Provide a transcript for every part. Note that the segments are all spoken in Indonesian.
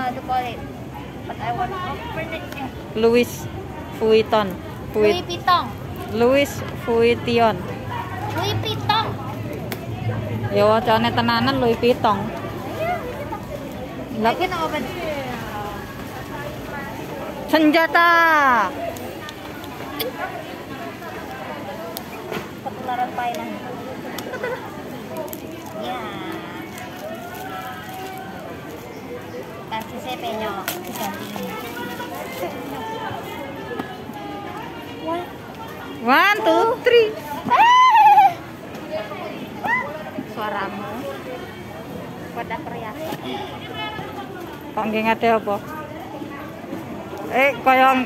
to call it, but I want to pronounce it. Louis Vuitton. Louis Vuitton. Louis Vuitton. Louis Vuitton. Ya wacane tenanan Louis Vuitton. Lah Lagi nak open. senjata. Ketularan painan. Ya. Kasih saya penyok diganti. One, two, three. Suaramu pada perhiasan. Kangge ngade apa? Koyong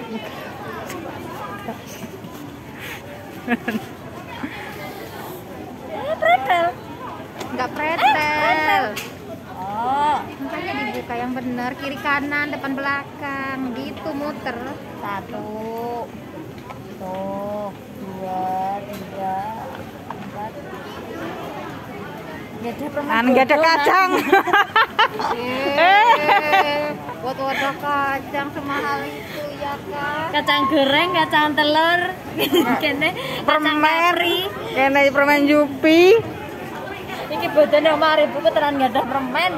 Pretel. enggak pretel. Oh, Makanya dibuka yang benar, kiri kanan, depan belakang, gitu muter. 1 tuh 2 3 4. Jadi permen Enggak ada bodoh, kacang. buat wadah kacang semahal itu ya kan. Kacang goreng, kacang telur, kene kacang kapri. Kene permen Yupi. Iki bodone omah ribu tenan enggak ada permen.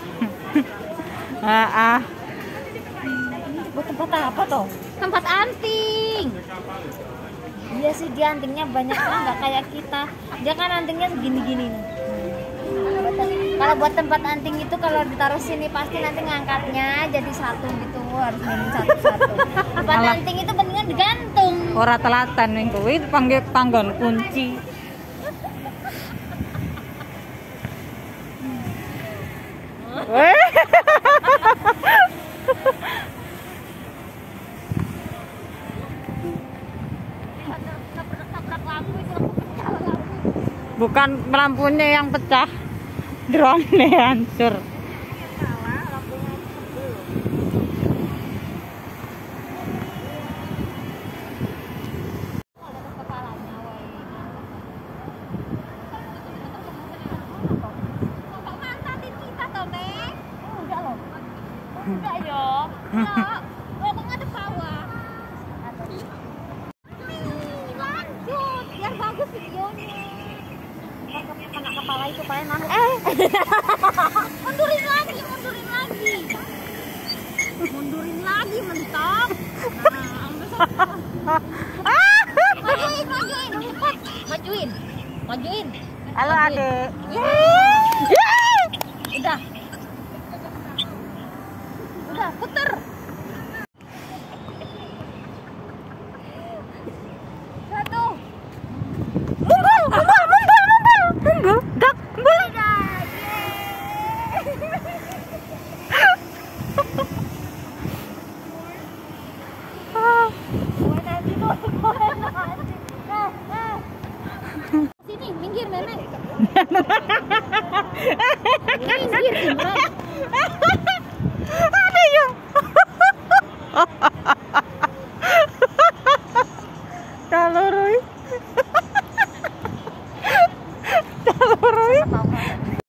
Heeh. Buat tempat apa toh? Tempat anting. Iya sih, dia antingnya banyak kan, nggak kayak kita. Dia kan antingnya segini-gini nih. Kalau buat tempat anting itu kalau ditaruh sini pasti nanti ngangkatnya jadi satu gitu, harus mainin satu-satu. Tempat Alah. anting itu mendingan digantung. Ora telatan ning kuwi panggil panggon kunci. Bukan lampunya yang pecah, drone hancur. Enggak yo. Enggak. Kok ngadep bawah. Lanjut, biar bagus videonya. Kena kepala itu paling nangis. Mundurin lagi, mundurin lagi. Mundurin lagi mentok. Majuin, majuin. Majuin. Majuin. Halo Adek. Udah. Udah, puter. Satu. Tunggu, dak, Sini, minggir nenek. Minggir, Imran. ada ya. Kalau Roy. Kalau